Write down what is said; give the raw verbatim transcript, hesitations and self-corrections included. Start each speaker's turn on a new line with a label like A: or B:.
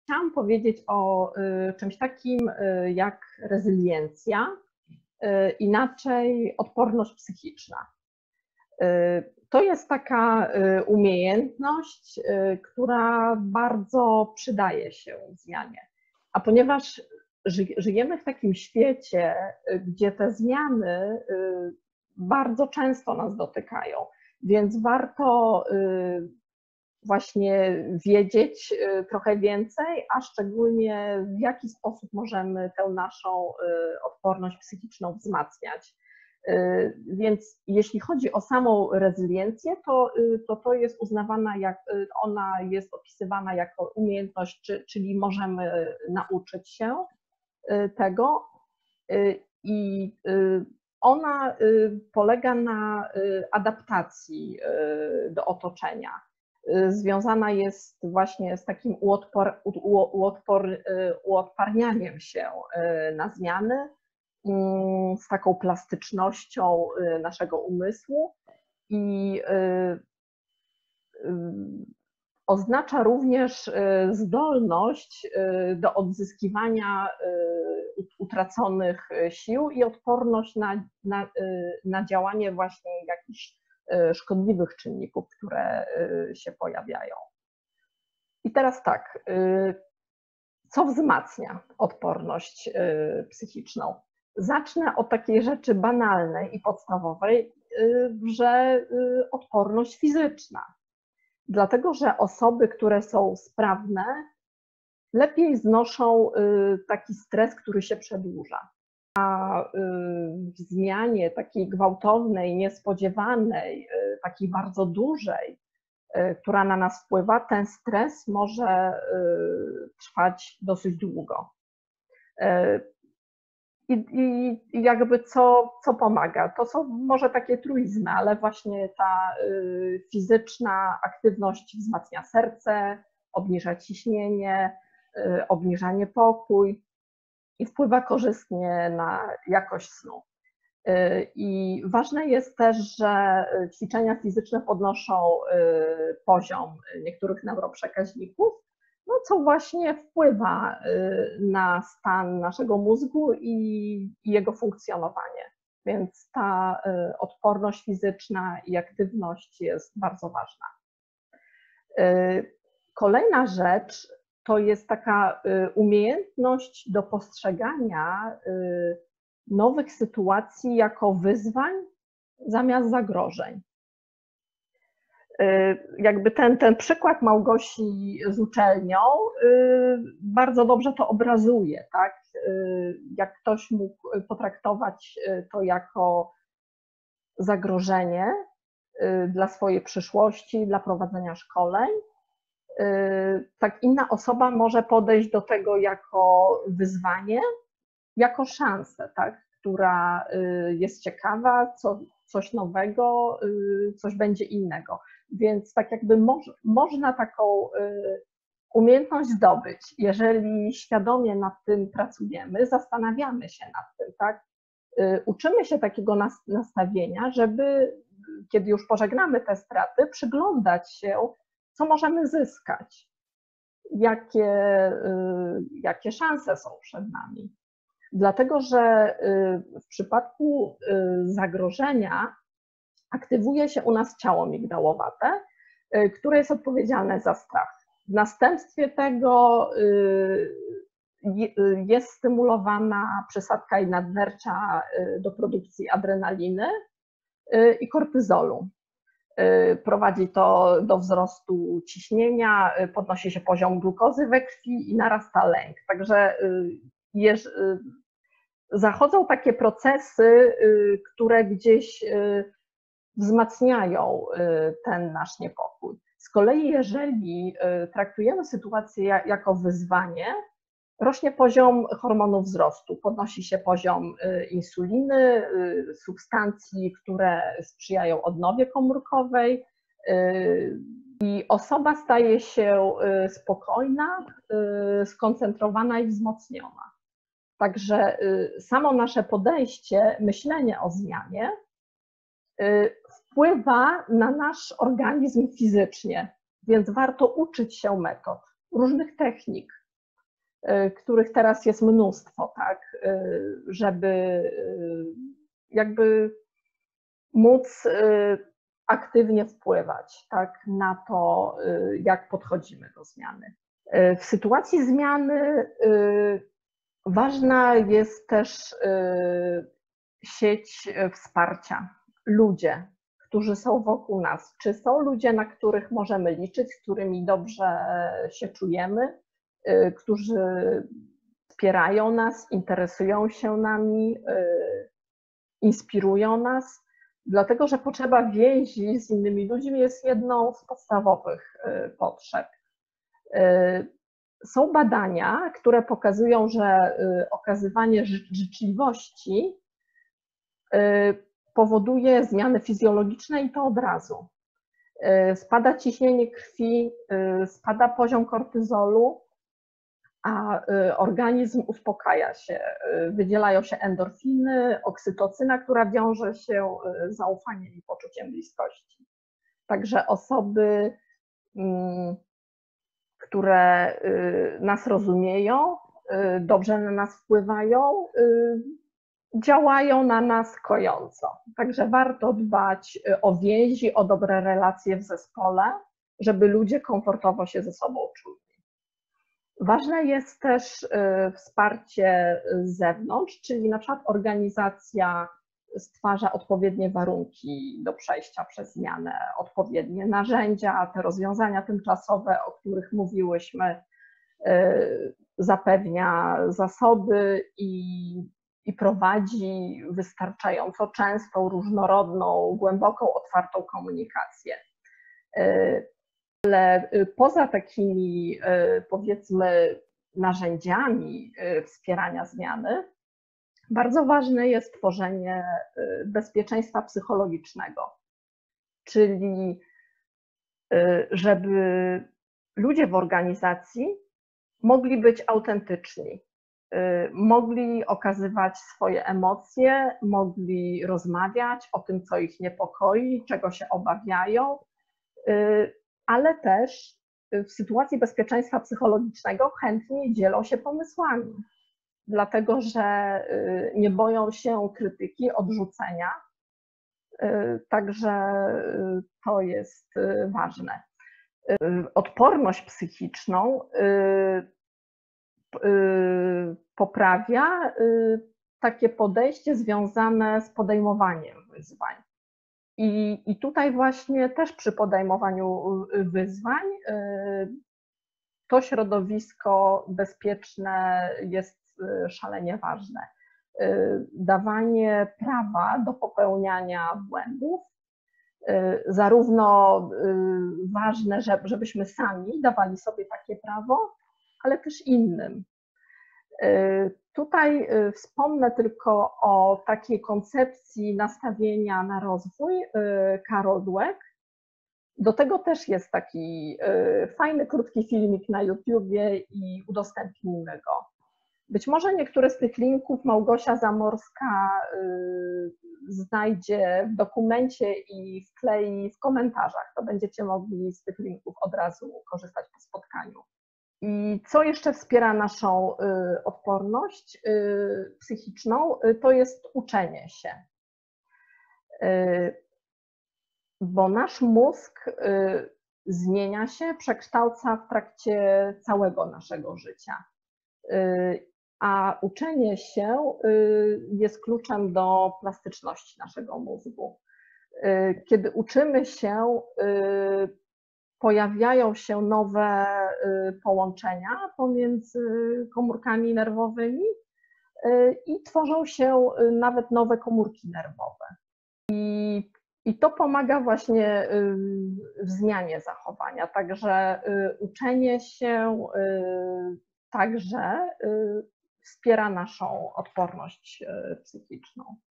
A: Chciałam powiedzieć o y, czymś takim y, jak rezyliencja, y, inaczej odporność psychiczna. Y, To jest taka y, umiejętność, y, która bardzo przydaje się w zmianie. A ponieważ ży, żyjemy w takim świecie, y, gdzie te zmiany y, bardzo często nas dotykają, więc warto y, właśnie wiedzieć trochę więcej, a szczególnie w jaki sposób możemy tę naszą odporność psychiczną wzmacniać. Więc jeśli chodzi o samą rezyliencję, to to, to jest uznawana, jak ona jest opisywana jako umiejętność, czyli możemy nauczyć się tego i ona polega na adaptacji do otoczenia. Związana jest właśnie z takim uodpor, uodpor, uodparnianiem się na zmiany, z taką plastycznością naszego umysłu i oznacza również zdolność do odzyskiwania utraconych sił i odporność na, na, na działanie właśnie jakichś szkodliwych czynników, które się pojawiają. I teraz tak, co wzmacnia odporność psychiczną? Zacznę od takiej rzeczy banalnej i podstawowej, że odporność fizyczna. Dlatego, że osoby, które są sprawne, lepiej znoszą taki stres, który się przedłuża. A w zmianie takiej gwałtownej, niespodziewanej, takiej bardzo dużej, która na nas wpływa, ten stres może trwać dosyć długo. I, i jakby co, co pomaga? To są może takie truizmy, ale właśnie ta fizyczna aktywność wzmacnia serce, obniża ciśnienie, obniża niepokój i wpływa korzystnie na jakość snu. I ważne jest też, że ćwiczenia fizyczne podnoszą poziom niektórych neuroprzekaźników, no co właśnie wpływa na stan naszego mózgu i jego funkcjonowanie. Więc ta odporność fizyczna i aktywność jest bardzo ważna. Kolejna rzecz to jest taka umiejętność do postrzegania nowych sytuacji jako wyzwań zamiast zagrożeń. Jakby ten, ten przykład Małgosi z uczelnią bardzo dobrze to obrazuje, tak? Jak ktoś mógł potraktować to jako zagrożenie dla swojej przyszłości, dla prowadzenia szkoleń, tak inna osoba może podejść do tego jako wyzwanie, jako szansę, tak? Która jest ciekawa, co, coś nowego, coś będzie innego. Więc tak jakby moż, można taką umiejętność zdobyć, jeżeli świadomie nad tym pracujemy, zastanawiamy się nad tym, tak? Uczymy się takiego nastawienia, żeby kiedy już pożegnamy te straty, przyglądać się, co możemy zyskać, jakie, jakie szanse są przed nami. Dlatego, że w przypadku zagrożenia aktywuje się u nas ciało migdałowate, które jest odpowiedzialne za strach. W następstwie tego jest stymulowana przysadka nadnercza do produkcji adrenaliny i kortyzolu. Prowadzi to do wzrostu ciśnienia, podnosi się poziom glukozy we krwi i narasta lęk. Także jeż, zachodzą takie procesy, które gdzieś wzmacniają ten nasz niepokój. Z kolei jeżeli traktujemy sytuację jako wyzwanie, rośnie poziom hormonów wzrostu, podnosi się poziom insuliny, substancji, które sprzyjają odnowie komórkowej i osoba staje się spokojna, skoncentrowana i wzmocniona. Także samo nasze podejście, myślenie o zmianie wpływa na nasz organizm fizycznie, więc warto uczyć się metod, różnych technik, których teraz jest mnóstwo, tak, żeby jakby móc aktywnie wpływać, tak, na to, jak podchodzimy do zmiany. W sytuacji zmiany ważna jest też sieć wsparcia, ludzie, którzy są wokół nas. Czy są ludzie, na których możemy liczyć, z którymi dobrze się czujemy, którzy wspierają nas, interesują się nami, inspirują nas, dlatego że potrzeba więzi z innymi ludźmi jest jedną z podstawowych potrzeb. Są badania, które pokazują, że okazywanie życzliwości powoduje zmiany fizjologiczne i to od razu. Spada ciśnienie krwi, spada poziom kortyzolu, a organizm uspokaja się. Wydzielają się endorfiny, oksytocyna, która wiąże się z zaufaniem i poczuciem bliskości. Także osoby, które nas rozumieją, dobrze na nas wpływają, działają na nas kojąco. Także warto dbać o więzi, o dobre relacje w zespole, żeby ludzie komfortowo się ze sobą czuli. Ważne jest też wsparcie z zewnątrz, czyli na przykład organizacja stwarza odpowiednie warunki do przejścia przez zmianę, odpowiednie narzędzia, te rozwiązania tymczasowe, o których mówiłyśmy, zapewnia zasoby i, i prowadzi wystarczająco częstą, różnorodną, głęboką, otwartą komunikację. Ale poza takimi, powiedzmy, narzędziami wspierania zmiany, bardzo ważne jest tworzenie bezpieczeństwa psychologicznego, czyli żeby ludzie w organizacji mogli być autentyczni, mogli okazywać swoje emocje, mogli rozmawiać o tym, co ich niepokoi, czego się obawiają, ale też w sytuacji bezpieczeństwa psychologicznego chętnie dzielą się pomysłami, dlatego że nie boją się krytyki, odrzucenia. Także to jest ważne. Odporność psychiczną poprawia takie podejście związane z podejmowaniem wyzwań. I, I tutaj właśnie też przy podejmowaniu wyzwań to środowisko bezpieczne jest szalenie ważne. Dawanie prawa do popełniania błędów, zarówno ważne, żebyśmy sami dawali sobie takie prawo, ale też innym. Tutaj wspomnę tylko o takiej koncepcji nastawienia na rozwój Carol Dweck. Do tego też jest taki fajny, krótki filmik na YouTubie i udostępnimy go. Być może niektóre z tych linków Małgosia Zamorska znajdzie w dokumencie i wklei w komentarzach. To będziecie mogli z tych linków od razu korzystać po spotkaniu. I co jeszcze wspiera naszą odporność psychiczną, to jest uczenie się. Bo nasz mózg zmienia się, przekształca w trakcie całego naszego życia. A uczenie się jest kluczem do plastyczności naszego mózgu. Kiedy uczymy się, pojawiają się nowe połączenia pomiędzy komórkami nerwowymi i tworzą się nawet nowe komórki nerwowe. I, i to pomaga właśnie w zmianie zachowania. Także uczenie się także wspiera naszą odporność psychiczną.